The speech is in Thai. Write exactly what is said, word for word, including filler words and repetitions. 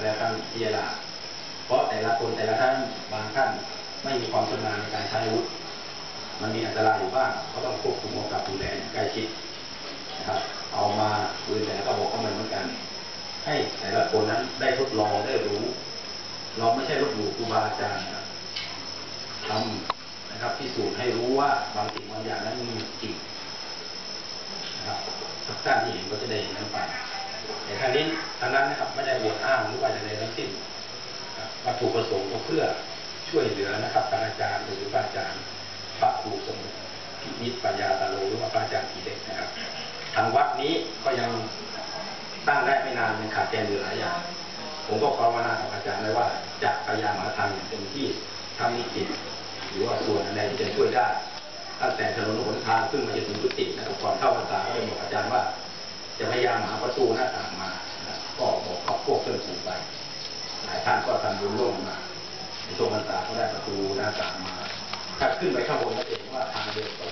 แล้วท่านพิจารณาเพราะแต่ละคนแต่ละท่านบางท่านไม่มีความชำนาญในการใช้อาวุธมันมีอันตรายอยู่บ้างก็ต้องควบคุมกับดูแลใกล้ชิดนะครับเอามาปืนแต่ละกระบอกก็เหมือนกันให้แต่ละคนนั้นได้ทดลองได้รู้เราไม่ใช่ลบหลู่ครูบาอาจารย์นะทำนะครับพิสูจน์ให้รู้ว่าบางสิ่งบางอย่างนั้นมีจริงนะครับทุกท่านที่เห็นก็จะได้เห็นนั้นไปแต่ทางนี้ทางนั้นนะครับไม่ได้อวดอ้างหรือว่าจะในทั้งสิ้นวัตถุประสงค์ก็เพื่อช่วยเหลือนะครับทางอาจารย์หรือพระอาจารย์พระครูสมุทรพินิจปัญญาตาโลหรือว่าพระอาจารย์ทีเด็กนะครับทางวัดนี้ก็ยังตั้งได้ไม่นานยังขาดแคลนอยู่หลายอย่างผมก็ภาวนากับอาจารย์เลยว่าจะพยายามหาทางอย่างเต็มที่ทำนิจิตหรือว่าส่วนอะไรที่จะช่วยได้ตั้งแต่ถนนหนทางขึ้นมาจนถึงกุฏินะครับก่อนเข้าพรรษาก็ได้บอกอาจารย์ว่าจะพยายามหาประตูหน้าต่างมาก็บอกกับพวกเพื่อนฝูงไปหลายท่านก็ทำบุญร่วมมาในช่วงพรรษาก็ได้ประตูหน้าต่างมาถ้าขึ้นไปข้างบนก็จะเห็นว่าทางเดินก็